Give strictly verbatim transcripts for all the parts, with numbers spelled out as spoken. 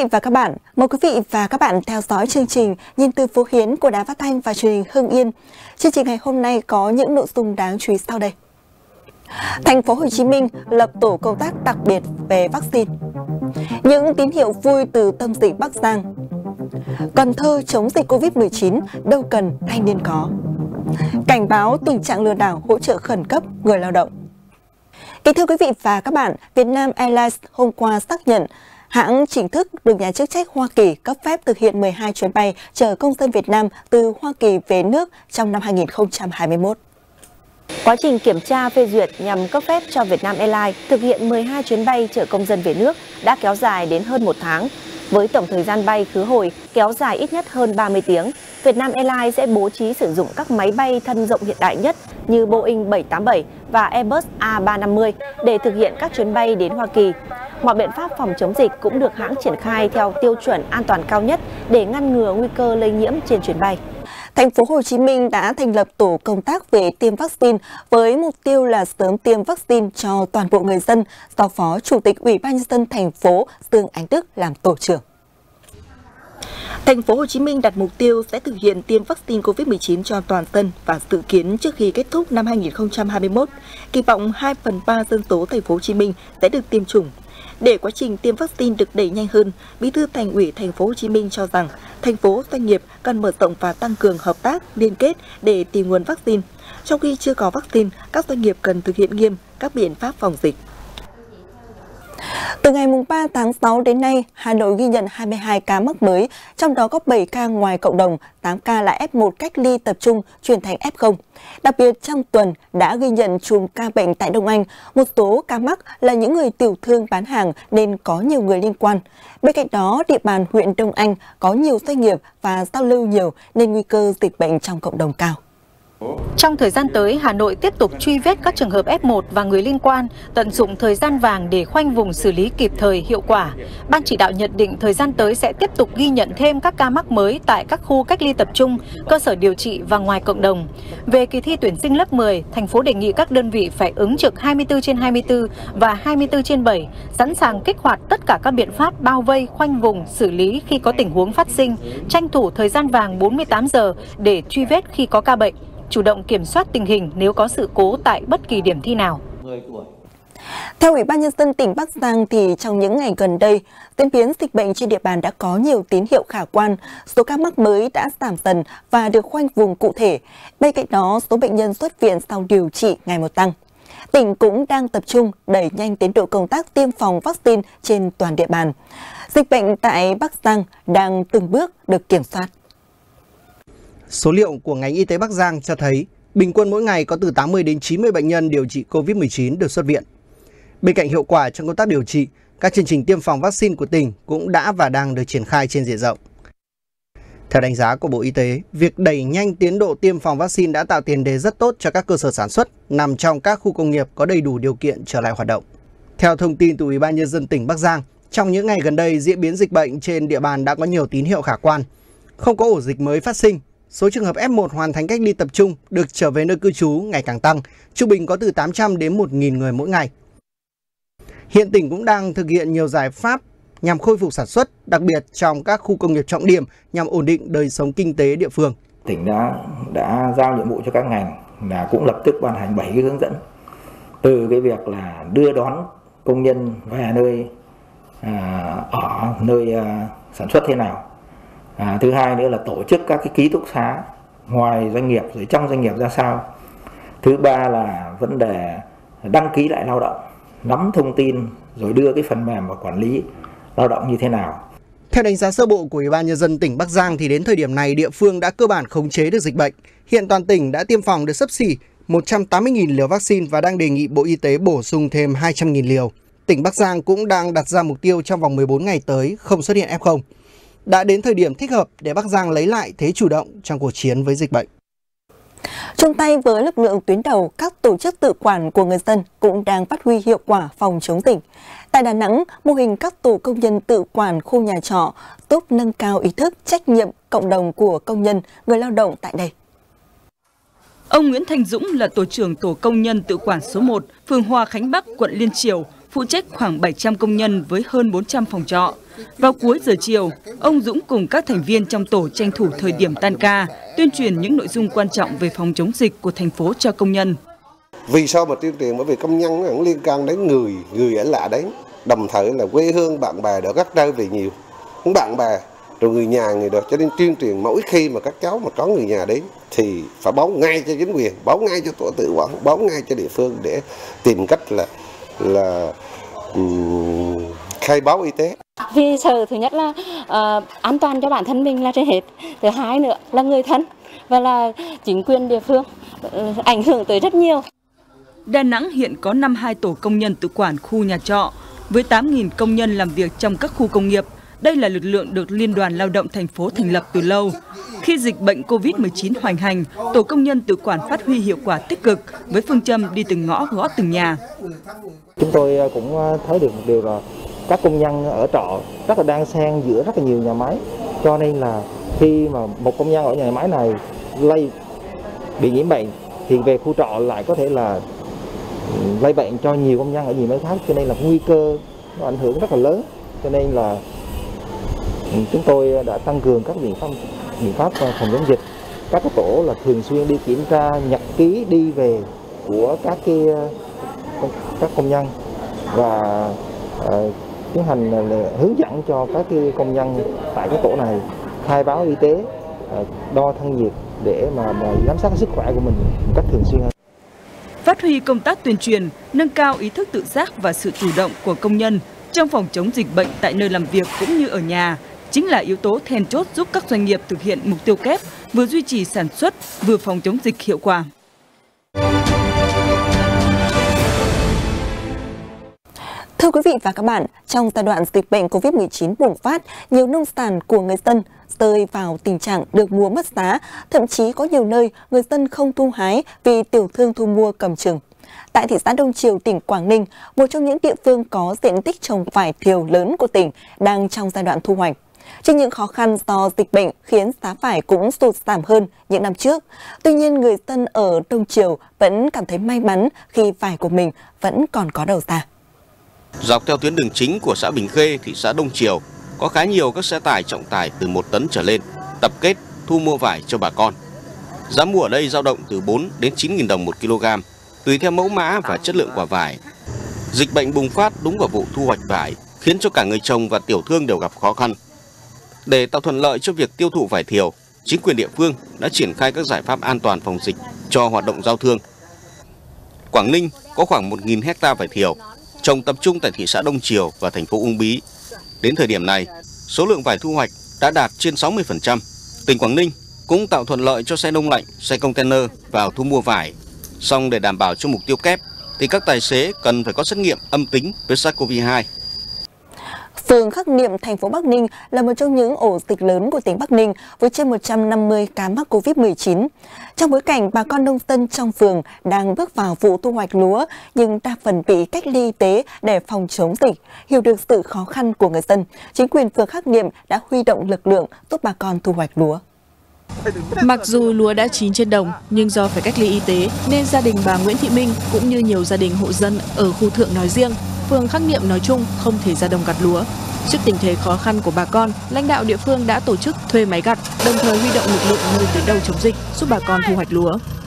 và các bạn, mời quý vị và các bạn theo dõi chương trình Nhìn từ phố Hiến của Đài Phát thanh và Truyền hình Hưng Yên. Chương trình ngày hôm nay có những nội dung đáng chú ý sau đây. Thành phố Hồ Chí Minh lập tổ công tác đặc biệt về vaccine. Những tín hiệu vui từ tâm dịch Bắc Giang. Cần Thơ chống dịch Covid mười chín, đâu cần thanh niên có. Cảnh báo tình trạng lừa đảo hỗ trợ khẩn cấp người lao động. Kính thưa quý vị và các bạn, Vietnam Airlines hôm qua xác nhận hãng chính thức được nhà chức trách Hoa Kỳ cấp phép thực hiện mười hai chuyến bay chở công dân Việt Nam từ Hoa Kỳ về nước trong năm hai nghìn không trăm hai mươi mốt. Quá trình kiểm tra phê duyệt nhằm cấp phép cho Vietnam Airlines thực hiện mười hai chuyến bay chở công dân về nước đã kéo dài đến hơn một tháng. Với tổng thời gian bay khứ hồi kéo dài ít nhất hơn ba mươi tiếng, Vietnam Airlines sẽ bố trí sử dụng các máy bay thân rộng hiện đại nhất như Boeing bảy tám bảy và Airbus A ba năm mươi để thực hiện các chuyến bay đến Hoa Kỳ. Mọi biện pháp phòng chống dịch cũng được hãng triển khai theo tiêu chuẩn an toàn cao nhất để ngăn ngừa nguy cơ lây nhiễm trên chuyến bay. Thành phố Hồ Chí Minh đã thành lập tổ công tác về tiêm vaccine với mục tiêu là sớm tiêm vaccine cho toàn bộ người dân do Phó Chủ tịch Ủy ban nhân dân thành phố Dương Anh Đức làm tổ trưởng. Thành phố Hồ Chí Minh đặt mục tiêu sẽ thực hiện tiêm vaccine Covid mười chín cho toàn dân và dự kiến trước khi kết thúc năm hai nghìn không trăm hai mươi mốt, kỳ vọng hai phần ba dân số Thành phố Hồ Chí Minh sẽ được tiêm chủng. Để quá trình tiêm vaccine được đẩy nhanh hơn, Bí thư Thành ủy Thành phố Hồ Chí Minh cho rằng thành phố doanh nghiệp cần mở rộng và tăng cường hợp tác, liên kết để tìm nguồn vaccine. Trong khi chưa có vaccine, các doanh nghiệp cần thực hiện nghiêm các biện pháp phòng dịch. Từ ngày ba tháng sáu đến nay, Hà Nội ghi nhận hai mươi hai ca mắc mới, trong đó có bảy ca ngoài cộng đồng, tám ca là F một cách ly tập trung chuyển thành F không. Đặc biệt trong tuần đã ghi nhận chùm ca bệnh tại Đông Anh, một số ca mắc là những người tiểu thương bán hàng nên có nhiều người liên quan. Bên cạnh đó, địa bàn huyện Đông Anh có nhiều doanh nghiệp và giao lưu nhiều nên nguy cơ dịch bệnh trong cộng đồng cao. Trong thời gian tới, Hà Nội tiếp tục truy vết các trường hợp F một và người liên quan, tận dụng thời gian vàng để khoanh vùng xử lý kịp thời, hiệu quả. Ban chỉ đạo nhận định thời gian tới sẽ tiếp tục ghi nhận thêm các ca mắc mới tại các khu cách ly tập trung, cơ sở điều trị và ngoài cộng đồng. Về kỳ thi tuyển sinh lớp mười, thành phố đề nghị các đơn vị phải ứng trực hai mươi tư trên hai mươi tư và hai mươi tư trên bảy, sẵn sàng kích hoạt tất cả các biện pháp bao vây, khoanh vùng, xử lý khi có tình huống phát sinh, tranh thủ thời gian vàng bốn mươi tám giờ để truy vết khi có ca bệnh, chủ động kiểm soát tình hình nếu có sự cố tại bất kỳ điểm thi nào. Theo Ủy ban nhân dân tỉnh Bắc Giang thì trong những ngày gần đây, diễn biến dịch bệnh trên địa bàn đã có nhiều tín hiệu khả quan, số ca mắc mới đã giảm dần và được khoanh vùng cụ thể. Bên cạnh đó, số bệnh nhân xuất viện sau điều trị ngày một tăng. Tỉnh cũng đang tập trung đẩy nhanh tiến độ công tác tiêm phòng vaccine trên toàn địa bàn. Dịch bệnh tại Bắc Giang đang từng bước được kiểm soát. Số liệu của ngành y tế Bắc Giang cho thấy bình quân mỗi ngày có từ tám mươi đến chín mươi bệnh nhân điều trị Covid mười chín được xuất viện. Bên cạnh hiệu quả trong công tác điều trị, các chương trình tiêm phòng vaccine của tỉnh cũng đã và đang được triển khai trên diện rộng. Theo đánh giá của Bộ Y tế, việc đẩy nhanh tiến độ tiêm phòng vaccine đã tạo tiền đề rất tốt cho các cơ sở sản xuất nằm trong các khu công nghiệp có đầy đủ điều kiện trở lại hoạt động. Theo thông tin từ Ủy ban nhân dân tỉnh Bắc Giang, trong những ngày gần đây diễn biến dịch bệnh trên địa bàn đã có nhiều tín hiệu khả quan. Không có ổ dịch mới phát sinh. Số trường hợp F một hoàn thành cách ly tập trung được trở về nơi cư trú ngày càng tăng, trung bình có từ tám trăm đến một nghìn người mỗi ngày. Hiện tỉnh cũng đang thực hiện nhiều giải pháp nhằm khôi phục sản xuất, đặc biệt trong các khu công nghiệp trọng điểm nhằm ổn định đời sống kinh tế địa phương. Tỉnh đã đã giao nhiệm vụ cho các ngành là cũng lập tức ban hành bảy cái hướng dẫn, từ cái việc là đưa đón công nhân về nơi à, ở nơi à, sản xuất thế nào. À, thứ hai nữa là tổ chức các cái ký túc xá ngoài doanh nghiệp rồi trong doanh nghiệp ra sao. Thứ ba là vấn đề đăng ký lại lao động, nắm thông tin rồi đưa cái phần mềm vào quản lý lao động như thế nào. Theo đánh giá sơ bộ của Ủy ban nhân dân tỉnh Bắc Giang thì đến thời điểm này địa phương đã cơ bản khống chế được dịch bệnh. Hiện toàn tỉnh đã tiêm phòng được xấp xỉ một trăm tám mươi nghìn liều vaccine và đang đề nghị Bộ Y tế bổ sung thêm hai trăm nghìn liều. Tỉnh Bắc Giang cũng đang đặt ra mục tiêu trong vòng mười bốn ngày tới không xuất hiện F không. Đã đến thời điểm thích hợp để Bắc Giang lấy lại thế chủ động trong cuộc chiến với dịch bệnh. Chung tay với lực lượng tuyến đầu, các tổ chức tự quản của người dân cũng đang phát huy hiệu quả phòng chống dịch. Tại Đà Nẵng, mô hình các tổ công nhân tự quản khu nhà trọ giúp nâng cao ý thức, trách nhiệm cộng đồng của công nhân, người lao động tại đây. Ông Nguyễn Thành Dũng là tổ trưởng tổ công nhân tự quản số một, phường Hòa Khánh Bắc, quận Liên Chiểu, phụ trách khoảng bảy trăm công nhân với hơn bốn trăm phòng trọ. Vào cuối giờ chiều, ông Dũng cùng các thành viên trong tổ tranh thủ thời điểm tan ca, tuyên truyền những nội dung quan trọng về phòng chống dịch của thành phố cho công nhân. Vì sao mà tuyên truyền? Bởi vì công nhân cũng liên quan đến người, người ở lạ đến, đồng thời là quê hương bạn bè đã các nơi về nhiều, cũng bạn bè rồi người nhà người đó, cho nên tuyên truyền mỗi khi mà các cháu mà có người nhà đến thì phải báo ngay cho chính quyền, báo ngay cho tổ tự quản, báo ngay cho địa phương để tìm cách là là um, khai báo y tế. Vì sợ thứ nhất là uh, an toàn cho bản thân mình là trên hết, thứ hai nữa là người thân và là chính quyền địa phương uh, ảnh hưởng tới rất nhiều. Đà Nẵng hiện có năm mươi hai tổ công nhân tự quản khu nhà trọ với tám nghìn công nhân làm việc trong các khu công nghiệp. Đây là lực lượng được Liên đoàn Lao động thành phố thành lập từ lâu. Khi dịch bệnh Covid mười chín hoành hành, tổ công nhân tự quản phát huy hiệu quả tích cực với phương châm đi từng ngõ gõ từng nhà. Chúng tôi cũng thấy được một điều là các công nhân ở trọ rất là đang xen giữa rất là nhiều nhà máy, cho nên là khi mà một công nhân ở nhà máy này lây bị nhiễm bệnh thì về khu trọ lại có thể là lây bệnh cho nhiều công nhân ở nhiều máy khác, cho nên là nguy cơ nó ảnh hưởng rất là lớn. Cho nên là chúng tôi đã tăng cường các biện pháp biện pháp phòng chống dịch. Các cái tổ là thường xuyên đi kiểm tra nhật ký đi về của các cái các công nhân và uh, tiến hành uh, hướng dẫn cho các cái công nhân tại cái tổ này khai báo y tế, uh, đo thân nhiệt để mà, mà giám sát sức khỏe của mình một cách thường xuyên hơn. Phát huy công tác tuyên truyền, nâng cao ý thức tự giác và sự chủ động của công nhân trong phòng chống dịch bệnh tại nơi làm việc cũng như ở nhà chính là yếu tố then chốt giúp các doanh nghiệp thực hiện mục tiêu kép, vừa duy trì sản xuất, vừa phòng chống dịch hiệu quả. Thưa quý vị và các bạn, trong giai đoạn dịch bệnh Covid mười chín bùng phát, nhiều nông sản của người dân rơi vào tình trạng được mua mất giá, thậm chí có nhiều nơi người dân không thu hái vì tiểu thương thu mua cầm chừng. Tại thị xã Đông Triều, tỉnh Quảng Ninh, một trong những địa phương có diện tích trồng vải thiều lớn của tỉnh đang trong giai đoạn thu hoạch. Trước những khó khăn do dịch bệnh khiến giá vải cũng sụt giảm hơn những năm trước. Tuy nhiên, người dân ở Đông Triều vẫn cảm thấy may mắn khi vải của mình vẫn còn có đầu ra. Dọc theo tuyến đường chính của xã Bình Khê, thị xã Đông Triều, có khá nhiều các xe tải trọng tải từ một tấn trở lên tập kết thu mua vải cho bà con. Giá mua ở đây dao động từ bốn đến chín nghìn đồng một kg, tùy theo mẫu mã và chất lượng quả vải. Dịch bệnh bùng phát đúng vào vụ thu hoạch vải, khiến cho cả người trồng và tiểu thương đều gặp khó khăn. Để tạo thuận lợi cho việc tiêu thụ vải thiều, chính quyền địa phương đã triển khai các giải pháp an toàn phòng dịch cho hoạt động giao thương. Quảng Ninh có khoảng một nghìn hecta vải thiều, trồng tập trung tại thị xã Đông Triều và thành phố Uông Bí. Đến thời điểm này, số lượng vải thu hoạch đã đạt trên sáu mươi phần trăm. Tỉnh Quảng Ninh cũng tạo thuận lợi cho xe đông lạnh, xe container vào thu mua vải. Song để đảm bảo cho mục tiêu kép, thì các tài xế cần phải có xét nghiệm âm tính với SARS-xê o vê hai. Phường Khắc Niệm, thành phố Bắc Ninh là một trong những ổ dịch lớn của tỉnh Bắc Ninh với trên một trăm năm mươi ca mắc Covid mười chín. Trong bối cảnh bà con nông dân trong phường đang bước vào vụ thu hoạch lúa nhưng đa phần bị cách ly y tế để phòng chống dịch, hiểu được sự khó khăn của người dân, chính quyền phường Khắc Niệm đã huy động lực lượng giúp bà con thu hoạch lúa. Mặc dù lúa đã chín trên đồng, nhưng do phải cách ly y tế nên gia đình bà Nguyễn Thị Minh cũng như nhiều gia đình hộ dân ở khu Thượng nói riêng, phường Khắc Niệm nói chung không thể ra đồng gặt lúa. Trước tình thế khó khăn của bà con, lãnh đạo địa phương đã tổ chức thuê máy gặt, đồng thời huy động lực lượng nơi tuyến đầu chống dịch giúp bà con thu hoạch lúa.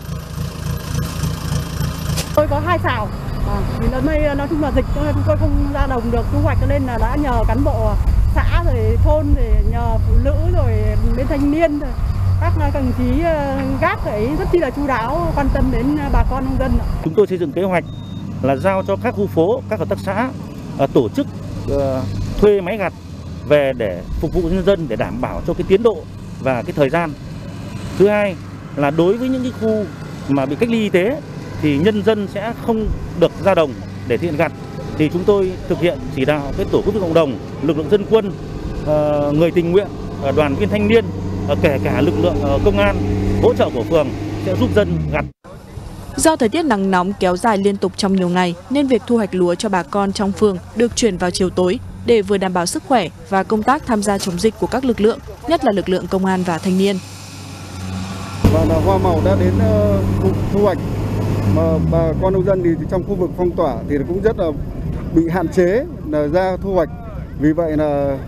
Tôi có hai xào, à, vì lần này nói chung là dịch chúng tôi không ra đồng được thu hoạch, cho nên là đã nhờ cán bộ xã rồi thôn, rồi nhờ phụ nữ rồi bên thanh niên rồi các đồng chí gác ấy rất chi là chu đáo, quan tâm đến bà con nông dân. Chúng tôi xây dựng kế hoạch là giao cho các khu phố, các hợp tác xã uh, tổ chức uh, thuê máy gặt về để phục vụ nhân dân, để đảm bảo cho cái tiến độ và cái thời gian. Thứ hai là đối với những cái khu mà bị cách ly y tế thì nhân dân sẽ không được ra đồng để thực hiện gặt, thì chúng tôi thực hiện chỉ đạo cái tổ covid cộng đồng, lực lượng dân quân, uh, người tình nguyện, uh, đoàn viên thanh niên, uh, kể cả lực lượng uh, công an hỗ trợ của phường sẽ giúp dân gặt. Do thời tiết nắng nóng kéo dài liên tục trong nhiều ngày nên việc thu hoạch lúa cho bà con trong phường được chuyển vào chiều tối để vừa đảm bảo sức khỏe và công tác tham gia chống dịch của các lực lượng, nhất là lực lượng công an và thanh niên. Và là hoa màu đã đến uh, thu hoạch, mà bà con nông dân thì trong khu vực phong tỏa thì cũng rất là bị hạn chế là ra thu hoạch. Vì vậy là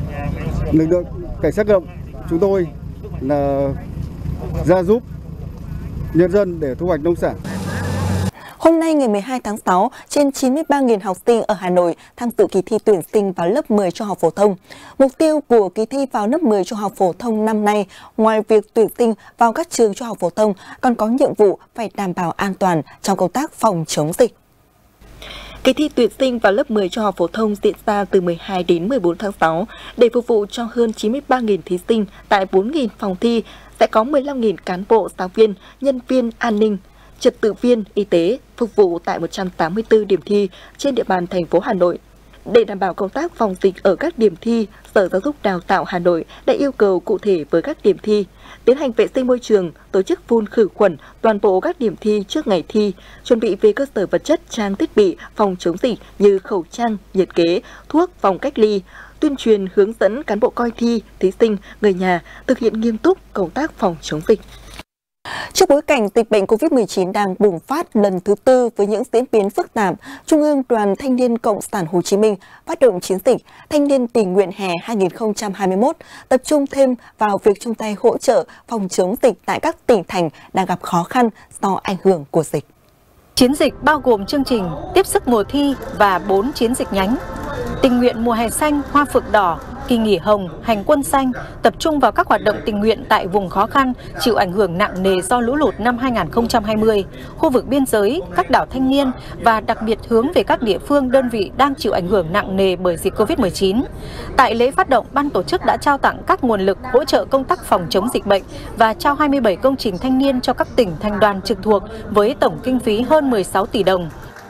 lực lượng cảnh sát cơ động chúng tôi là ra giúp nhân dân để thu hoạch nông sản. Hôm nay ngày mười hai tháng sáu, trên chín mươi ba nghìn học sinh ở Hà Nội tham dự kỳ thi tuyển sinh vào lớp mười trung học phổ thông. Mục tiêu của kỳ thi vào lớp mười trung học phổ thông năm nay, ngoài việc tuyển sinh vào các trường trung học phổ thông, còn có nhiệm vụ phải đảm bảo an toàn trong công tác phòng chống dịch. Kỳ thi tuyển sinh vào lớp mười trung học phổ thông diễn ra từ mười hai đến mười bốn tháng sáu để phục vụ cho hơn chín mươi ba nghìn thí sinh tại bốn nghìn phòng thi, sẽ có mười lăm nghìn cán bộ, giáo viên, nhân viên an ninh, trật tự viên, y tế phục vụ tại một trăm tám mươi tư điểm thi trên địa bàn thành phố Hà Nội. Để đảm bảo công tác phòng dịch ở các điểm thi, Sở Giáo dục Đào tạo Hà Nội đã yêu cầu cụ thể với các điểm thi tiến hành vệ sinh môi trường, tổ chức phun khử khuẩn toàn bộ các điểm thi trước ngày thi, chuẩn bị về cơ sở vật chất, trang thiết bị phòng chống dịch như khẩu trang, nhiệt kế, thuốc phòng cách ly, tuyên truyền hướng dẫn cán bộ coi thi, thí sinh, người nhà thực hiện nghiêm túc công tác phòng chống dịch. Trước bối cảnh dịch bệnh Covid mười chín đang bùng phát lần thứ tư với những diễn biến phức tạp, Trung ương Đoàn Thanh niên Cộng sản Hồ Chí Minh phát động chiến dịch Thanh niên tình nguyện hè hai nghìn không trăm hai mươi mốt, tập trung thêm vào việc chung tay hỗ trợ phòng chống dịch tại các tỉnh thành đang gặp khó khăn do ảnh hưởng của dịch. Chiến dịch bao gồm chương trình tiếp sức mùa thi và bốn chiến dịch nhánh: tình nguyện mùa hè xanh, hoa phượng đỏ, kỳ nghỉ hồng, hành quân xanh, tập trung vào các hoạt động tình nguyện tại vùng khó khăn chịu ảnh hưởng nặng nề do lũ lụt năm hai nghìn không trăm hai mươi, khu vực biên giới, các đảo thanh niên và đặc biệt hướng về các địa phương, đơn vị đang chịu ảnh hưởng nặng nề bởi dịch Covid mười chín. Tại lễ phát động, ban tổ chức đã trao tặng các nguồn lực hỗ trợ công tác phòng chống dịch bệnh và trao hai mươi bảy công trình thanh niên cho các tỉnh, thành đoàn trực thuộc với tổng kinh phí hơn mười sáu tỷ đồng.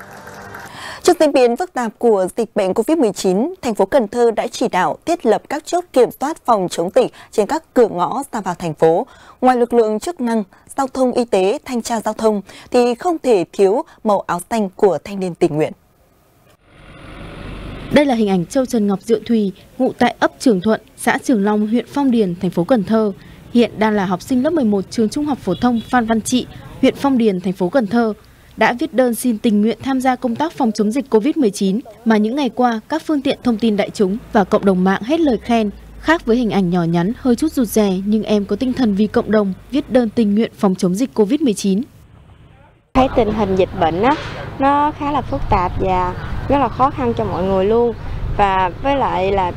Trước diễn biến phức tạp của dịch bệnh Covid mười chín, thành phố Cần Thơ đã chỉ đạo thiết lập các chốt kiểm soát phòng chống dịch trên các cửa ngõ ra vào thành phố. Ngoài lực lượng chức năng, giao thông y tế, thanh tra giao thông thì không thể thiếu màu áo xanh của thanh niên tình nguyện. Đây là hình ảnh Châu Trần Ngọc Diệu Thùy, ngụ tại ấp Trường Thuận, xã Trường Long, huyện Phong Điền, thành phố Cần Thơ. Hiện đang là học sinh lớp mười một trường Trung học phổ thông Phan Văn Trị, huyện Phong Điền, thành phố Cần Thơ, đã viết đơn xin tình nguyện tham gia công tác phòng chống dịch Covid mười chín mà những ngày qua các phương tiện thông tin đại chúng và cộng đồng mạng hết lời khen. Khác với hình ảnh nhỏ nhắn hơi chút rụt rè, nhưng em có tinh thần vì cộng đồng, viết đơn tình nguyện phòng chống dịch Covid mười chín. Thấy tình hình dịch bệnh á, nó khá là phức tạp và rất là khó khăn cho mọi người luôn. Và với lại là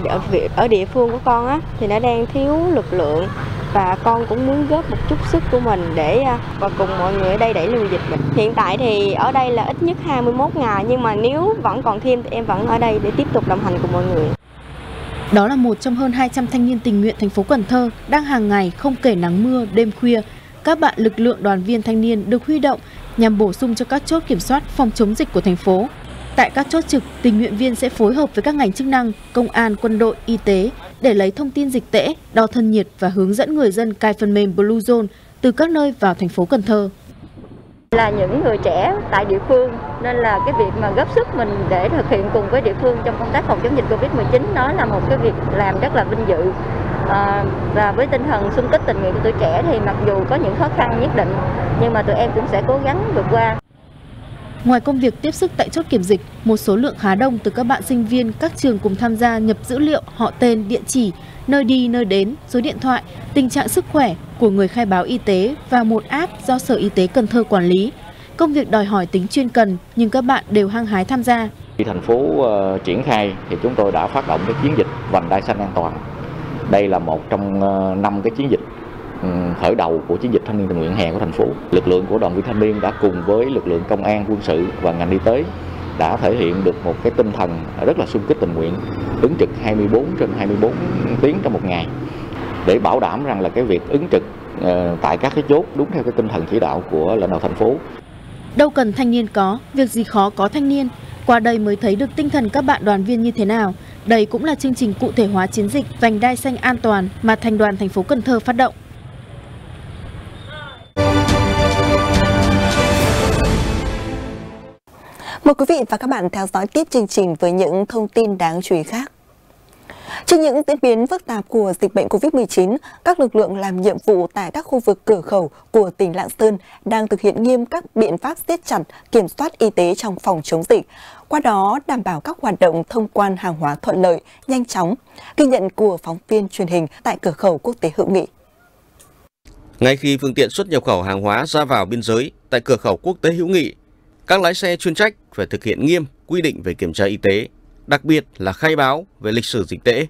ở địa phương của con á thì nó đang thiếu lực lượng, và con cũng muốn góp một chút sức của mình để và cùng mọi người ở đây đẩy lùi dịch bệnh. Hiện tại thì ở đây là ít nhất hai mươi mốt ngày, nhưng mà nếu vẫn còn thêm thì em vẫn ở đây để tiếp tục đồng hành cùng mọi người. Đó là một trong hơn hai trăm thanh niên tình nguyện thành phố Cần Thơ đang hàng ngày không kể nắng mưa, đêm khuya. Các bạn lực lượng đoàn viên thanh niên được huy động nhằm bổ sung cho các chốt kiểm soát phòng chống dịch của thành phố. Tại các chốt trực, tình nguyện viên sẽ phối hợp với các ngành chức năng, công an, quân đội, y tế để lấy thông tin dịch tễ, đo thân nhiệt và hướng dẫn người dân cài phần mềm Blue Zone từ các nơi vào thành phố Cần Thơ. Là những người trẻ tại địa phương nên là cái việc mà góp sức mình để thực hiện cùng với địa phương trong công tác phòng chống dịch Covid mười chín nó là một cái việc làm rất là vinh dự. À, và với tinh thần xung kích tình nguyện của tuổi trẻ thì mặc dù có những khó khăn nhất định nhưng mà tụi em cũng sẽ cố gắng vượt qua. Ngoài công việc tiếp sức tại chốt kiểm dịch, một số lượng khá đông từ các bạn sinh viên các trường cùng tham gia nhập dữ liệu họ tên, địa chỉ, nơi đi, nơi đến, số điện thoại, tình trạng sức khỏe của người khai báo y tế và một app do Sở Y tế Cần Thơ quản lý. Công việc đòi hỏi tính chuyên cần nhưng các bạn đều hăng hái tham gia. Khi thành phố uh, triển khai thì chúng tôi đã phát động cái chiến dịch vành đai xanh an toàn. Đây là một trong uh, năm cái chiến dịch khởi đầu của chiến dịch thanh niên tình nguyện hè của thành phố. Lực lượng của đoàn viên thanh niên đã cùng với lực lượng công an, quân sự và ngành y tế đã thể hiện được một cái tinh thần rất là xung kích tình nguyện, ứng trực hai mươi bốn trên hai mươi bốn tiếng trong một ngày để bảo đảm rằng là cái việc ứng trực uh, tại các cái chốt đúng theo cái tinh thần chỉ đạo của lãnh đạo thành phố. Đâu cần thanh niên có, việc gì khó có thanh niên. Qua đây mới thấy được tinh thần các bạn đoàn viên như thế nào. Đây cũng là chương trình cụ thể hóa chiến dịch vành đai xanh an toàn mà Thành đoàn thành phố Cần Thơ phát động. Mời quý vị và các bạn theo dõi tiếp chương trình với những thông tin đáng chú ý khác. Trước những diễn biến phức tạp của dịch bệnh Covid mười chín, các lực lượng làm nhiệm vụ tại các khu vực cửa khẩu của tỉnh Lạng Sơn đang thực hiện nghiêm các biện pháp siết chặt kiểm soát y tế trong phòng chống dịch, qua đó đảm bảo các hoạt động thông quan hàng hóa thuận lợi, nhanh chóng. Ghi nhận của phóng viên truyền hình tại cửa khẩu quốc tế Hữu Nghị. Ngay khi phương tiện xuất nhập khẩu hàng hóa ra vào biên giới tại cửa khẩu quốc tế Hữu Nghị, các lái xe chuyên trách phải thực hiện nghiêm quy định về kiểm tra y tế, đặc biệt là khai báo về lịch sử dịch tễ.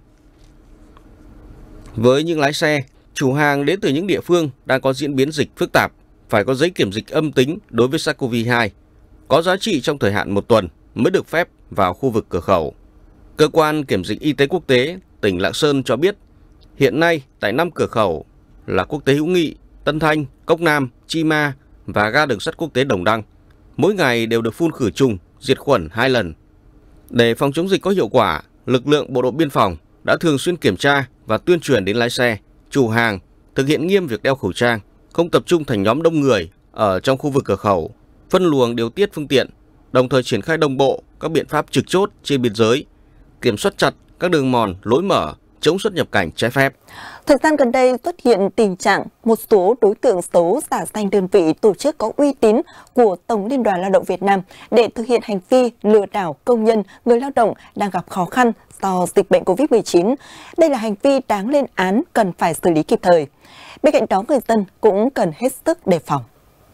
Với những lái xe, chủ hàng đến từ những địa phương đang có diễn biến dịch phức tạp, phải có giấy kiểm dịch âm tính đối với SARS-xê o vê hai, có giá trị trong thời hạn một tuần mới được phép vào khu vực cửa khẩu. Cơ quan Kiểm dịch Y tế Quốc tế tỉnh Lạng Sơn cho biết, hiện nay tại năm cửa khẩu là Quốc tế Hữu Nghị, Tân Thanh, Cốc Nam, Chi Ma và ga đường sắt quốc tế Đồng Đăng, mỗi ngày đều được phun khử trùng, diệt khuẩn hai lần. Để phòng chống dịch có hiệu quả, lực lượng bộ đội biên phòng đã thường xuyên kiểm tra và tuyên truyền đến lái xe, chủ hàng thực hiện nghiêm việc đeo khẩu trang, không tập trung thành nhóm đông người ở trong khu vực cửa khẩu, phân luồng điều tiết phương tiện, đồng thời triển khai đồng bộ các biện pháp trực chốt trên biên giới, kiểm soát chặt các đường mòn, lối mở, chống xuất nhập cảnh trái phép. Thời gian gần đây xuất hiện tình trạng một số đối tượng xấu giả danh đơn vị tổ chức có uy tín của Tổng Liên đoàn Lao động Việt Nam để thực hiện hành vi lừa đảo công nhân, người lao động đang gặp khó khăn do dịch bệnh Covid mười chín. Đây là hành vi đáng lên án, cần phải xử lý kịp thời. Bên cạnh đó, người dân cũng cần hết sức đề phòng.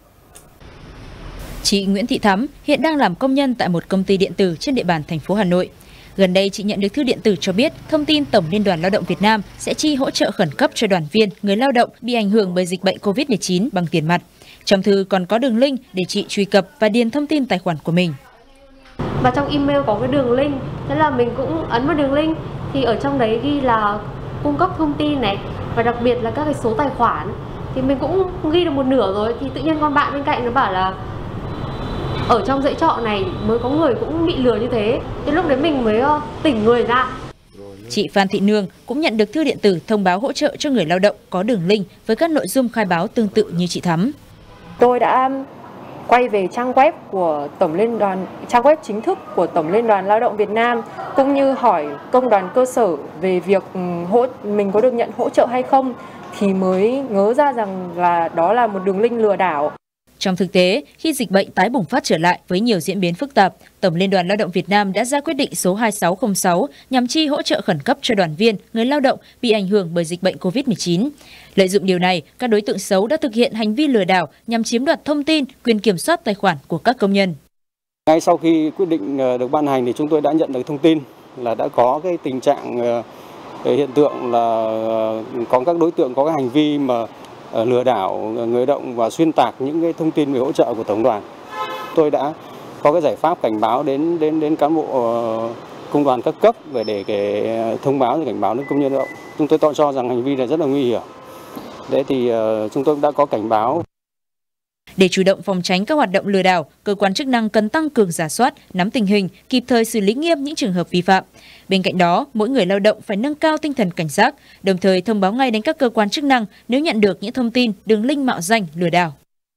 Chị Nguyễn Thị Thắm hiện đang làm công nhân tại một công ty điện tử trên địa bàn thành phố Hà Nội. Gần đây, chị nhận được thư điện tử cho biết thông tin Tổng Liên đoàn Lao động Việt Nam sẽ chi hỗ trợ khẩn cấp cho đoàn viên, người lao động bị ảnh hưởng bởi dịch bệnh Covid mười chín bằng tiền mặt. Trong thư còn có đường link để chị truy cập và điền thông tin tài khoản của mình. Và trong email có cái đường link, thế là mình cũng ấn vào đường link thì ở trong đấy ghi là cung cấp thông tin này và đặc biệt là các cái số tài khoản. Thì mình cũng ghi được một nửa rồi thì tự nhiên con bạn bên cạnh nó bảo là ở trong dãy trọ này mới có người cũng bị lừa như thế. Thì lúc đấy mình mới uh, tỉnh người ra. Chị Phan Thị Nương cũng nhận được thư điện tử thông báo hỗ trợ cho người lao động có đường link với các nội dung khai báo tương tự như chị Thắm. Tôi đã quay về trang web của Tổng Liên đoàn, trang web chính thức của Tổng Liên đoàn Lao động Việt Nam, cũng như hỏi công đoàn cơ sở về việc hỗ mình có được nhận hỗ trợ hay không, thì mới ngớ ra rằng là đó là một đường link lừa đảo. Trong thực tế, khi dịch bệnh tái bùng phát trở lại với nhiều diễn biến phức tạp, Tổng Liên đoàn Lao động Việt Nam đã ra quyết định số hai sáu không sáu nhằm chi hỗ trợ khẩn cấp cho đoàn viên, người lao động bị ảnh hưởng bởi dịch bệnh Covid mười chín. Lợi dụng điều này, các đối tượng xấu đã thực hiện hành vi lừa đảo nhằm chiếm đoạt thông tin, quyền kiểm soát tài khoản của các công nhân. Ngay sau khi quyết định được ban hành thì chúng tôi đã nhận được thông tin là đã có cái tình trạng hiện tượng là có các đối tượng có cái hành vi mà lừa đảo người lao động và xuyên tạc những cái thông tin về hỗ trợ của tổng đoàn. Tôi đã có cái giải pháp cảnh báo đến đến đến cán bộ công đoàn các cấp về để cái thông báo và cảnh báo đến công nhân lao động. Chúng tôi tự cho rằng hành vi này rất là nguy hiểm. Đấy thì uh, chúng tôi đã có cảnh báo. Để chủ động phòng tránh các hoạt động lừa đảo, cơ quan chức năng cần tăng cường rà soát, nắm tình hình, kịp thời xử lý nghiêm những trường hợp vi phạm. Bên cạnh đó, mỗi người lao động phải nâng cao tinh thần cảnh giác, đồng thời thông báo ngay đến các cơ quan chức năng nếu nhận được những thông tin, đường link mạo danh lừa đảo.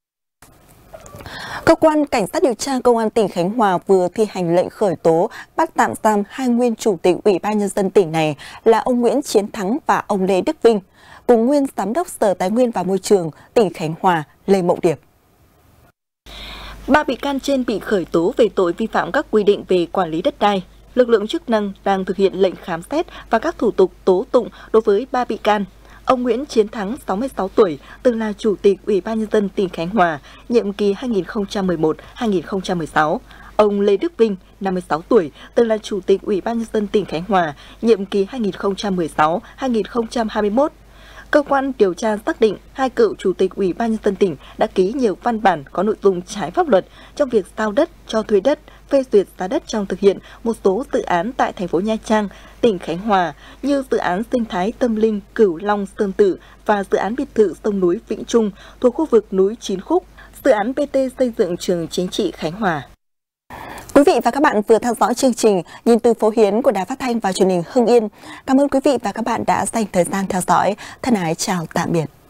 Cơ quan Cảnh sát điều tra Công an tỉnh Khánh Hòa vừa thi hành lệnh khởi tố, bắt tạm giam hai nguyên chủ tịch Ủy ban Nhân dân tỉnh này là ông Nguyễn Chiến Thắng và ông Lê Đức Vinh, cùng nguyên Giám đốc Sở Tài nguyên và Môi trường tỉnh Khánh Hòa Lê Mộng Điệp. Ba bị can trên bị khởi tố về tội vi phạm các quy định về quản lý đất đai. Lực lượng chức năng đang thực hiện lệnh khám xét và các thủ tục tố tụng đối với ba bị can. Ông Nguyễn Chiến Thắng, sáu mươi sáu tuổi, từng là Chủ tịch Ủy ban Nhân dân tỉnh Khánh Hòa, nhiệm kỳ hai nghìn không trăm mười một đến hai nghìn không trăm mười sáu. Ông Lê Đức Vinh, năm mươi sáu tuổi, từng là Chủ tịch Ủy ban Nhân dân tỉnh Khánh Hòa, nhiệm kỳ hai nghìn không trăm mười sáu đến hai nghìn không trăm hai mươi mốt. Cơ quan điều tra xác định hai cựu Chủ tịch Ủy ban Nhân dân tỉnh đã ký nhiều văn bản có nội dung trái pháp luật trong việc giao đất, cho thuê đất, phê duyệt giá đất trong thực hiện một số dự án tại thành phố Nha Trang, tỉnh Khánh Hòa như dự án sinh thái tâm linh Cửu Long Sơn Tự và dự án biệt thự sông núi Vĩnh Trung thuộc khu vực núi Chín Khúc, dự án pê tê xây dựng trường chính trị Khánh Hòa. Quý vị và các bạn vừa theo dõi chương trình Nhìn từ phố Hiến của Đài Phát thanh và Truyền hình Hưng Yên. Cảm ơn quý vị và các bạn đã dành thời gian theo dõi. Thân ái chào tạm biệt.